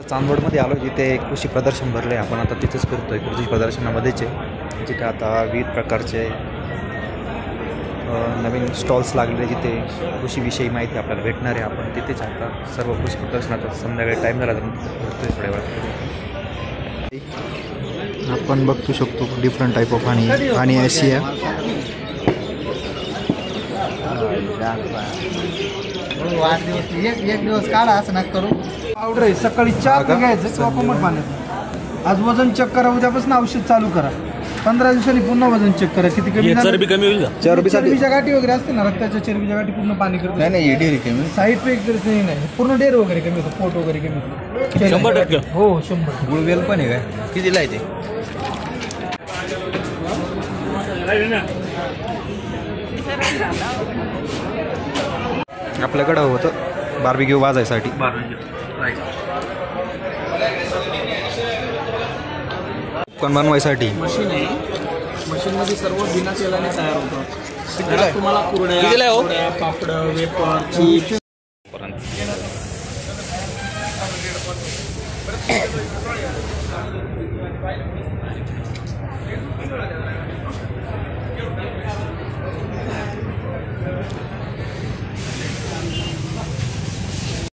चांदवडमध्ये आलो जिथे कृषी प्रदर्शन भरले. आपण आता तिथेच फिरतोय. कृषी प्रदर्शनामध्येच आहे जिथे आता विविध प्रकारचे नवीन स्टॉल्स लागलेले जिथे कृषीविषयी माहिती आपल्याला भेटणार आहे. आपण तिथेच आता सर्व कृषी प्रदर्शनाचा संध्याकाळी टाईम झाला तर भरतोय थोड्या वेळात. आपण बघू शकतो डिफरंट टाईप ऑफ आणि आशिया एक दिवस काढा असं नका करू. पावडर आहे सकाळी चहा घ्यायचं किंवा कोमट पाण्यात. आज वजन चेक करा, उद्यापासून औषध चालू करा. 15 दिवसांनी पुन्हा वजन चेक करा किती कमी झालं. चरबी कमी होईल का? चरबीच्या गाठी वगैरे असतील ना, रक्ताच्या चरबीच्या गाठी पूर्ण पाणी करते. नाही डेअरी कमी साईड इफेक्ट नाही, पूर्ण डेअर वगैरे कमी होतं, पोट वगैरे कमी होतं. 100%. हो 100. गुळवेल पण आहे काय? कितीला आहे ते? आपल्याकडं होतं बार्बिक्यू वाजायसाठी. पण बनवायसाठी मशीन आहे. मशीनमध्ये सर्व बिना तेलाने तयार होतं. तुम्हाला कुरड्या, पापड, वेपर, चिप्स.